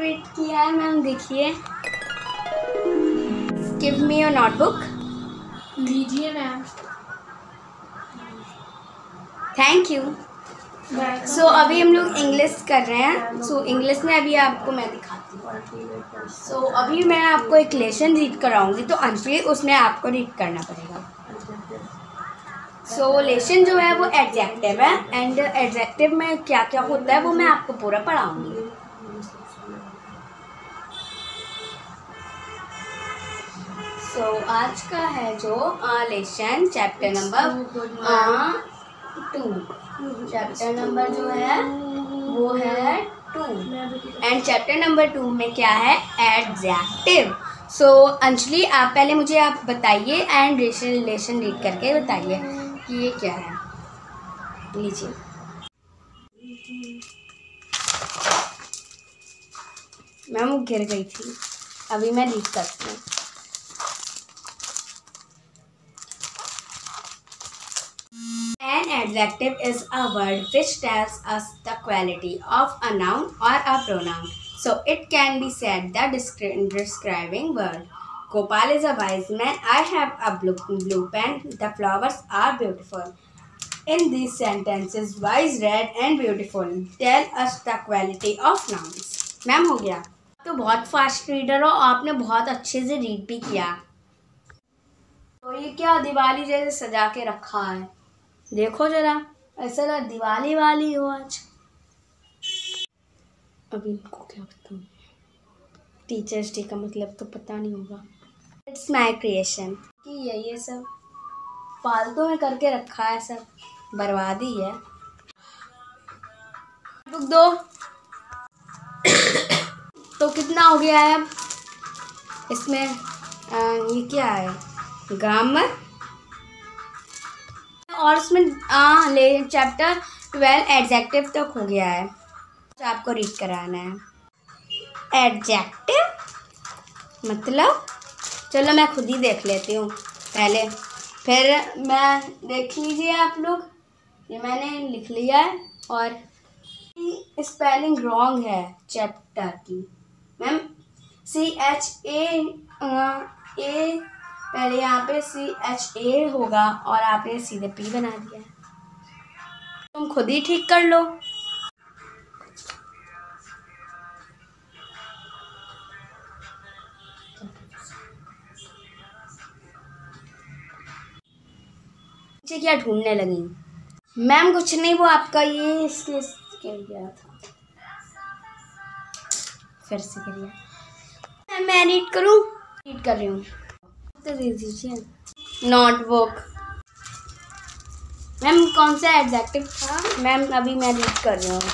Read किया है ma'am, देखिए। Give me your notebook. लीजिए मैम। Thank you. सो अभी हम लोग इंग्लिश कर रहे हैं। सो इंग्लिश में अभी आपको मैं दिखाती हूँ। सो अभी मैं आपको एक लेसन रीड कराऊंगी, तो अंजलि उसमें आपको रीड करना पड़ेगा। सो लेसन जो है वो एडजेक्टिव है, एंड एडजेक्टिव में क्या क्या होता है वो मैं आपको पूरा पढ़ाऊंगी। सो आज का है जो lesson chapter number 2। Chapter number जो है वो है 2, एंड चैप्टर नंबर 2 में क्या है, एडजेक्टिव। सो अंजलि आप पहले मुझे आप बताइए एंड लेसन रीड करके बताइए कि ये क्या है। लीजिए। मैम वो गिर गई थी, अभी मैं रीड करती हूँ। An adjective is a word which tells us the quality of a noun or a pronoun. So it can be said the describing word. Gopal is a wise man. I have a blue pen. The flowers are beautiful. In these sentences, wise, red and beautiful tell us the quality of nouns. Ma'am हो गया। तो बहुत fast reader हो, आपने बहुत अच्छे से read भी किया। तो ये क्या दिवाली जैसे सजा के रखा है, देखो जरा, ऐसा लगा दिवाली वाली हो आज। अभी इनको क्या बताऊं, टीचर्स डे का मतलब तो पता नहीं होगा। इट्स माई क्रिएशन कि ये सब फालतू में करके रखा है, सब बर्बादी है। बुक दो। तो कितना हो गया है अब इसमें, ये क्या है, ग्रामर, और उसमें ले चैप्टर 12 एडजेक्टिव तक हो गया है, तो आपको रीड कराना है। एडजेक्टिव मतलब, चलो मैं खुद ही देख लेती हूँ पहले, फिर मैं देख लीजिए आप लोग। ये मैंने लिख लिया है, और स्पेलिंग रॉन्ग है चैप्टर की मैम। CHA पहले यहाँ पे CHA होगा और आपने सीधे P बना दिया है, तुम खुद ही ठीक कर लो। क्या ढूंढने लगी मैम? कुछ नहीं, वो आपका ये इसके गया था, फिर से करिए। मैं रीड करूँ? रीड कर रही हूँ, तो दे दीजिए। नोटबुक मैम कौन सा एडजेक्टिव था मैम? अभी मैं रीड कर रही हूँ।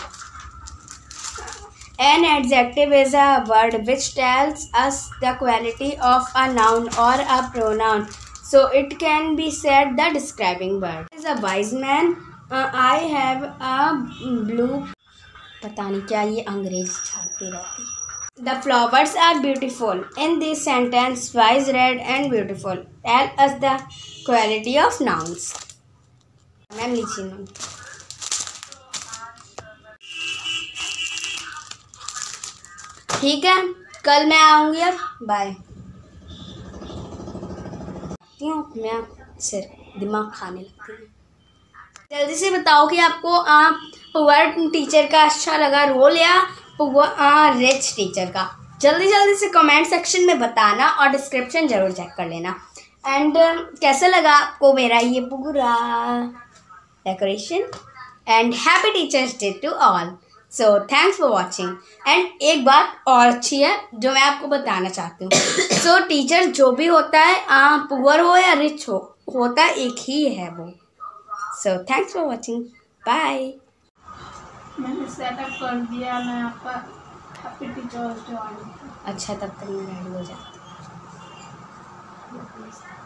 An adjective is a word which tells us the quality of a noun or a pronoun. So it can be said the describing word. Is a wise man. I have a blue. पता नहीं क्या ये अंग्रेज छाड़ती रहती। The flowers are beautiful. In this sentence, wise, red and beautiful tell us the quality of nouns. Ma'am लीजिए नाम। ठीक है, कल मैं आऊँगी, अब बाय। मैं सिर दिमाग खाने लगती हूँ। जल्दी से बताओ कि आपको पुअर टीचर का अच्छा लगा रोल या रिच टीचर का। जल्दी जल्दी से कमेंट सेक्शन में बताना, और डिस्क्रिप्शन ज़रूर चेक कर लेना। एंड कैसा लगा आपको मेरा ये पूरा decoration. And happy teachers day to all. So thanks for watching. And एक बात और अच्छी है जो मैं आपको बताना चाहती हूँ। सो टीचर जो भी होता है, पुअर हो या रिच हो, होता एक ही है वो। So thanks for watching, bye. मैंने सेटअप कर दिया, मैं आपका हैप्पी टीचर्स डे। अच्छा, तब तक मैं रेडी हो जाती हूँ।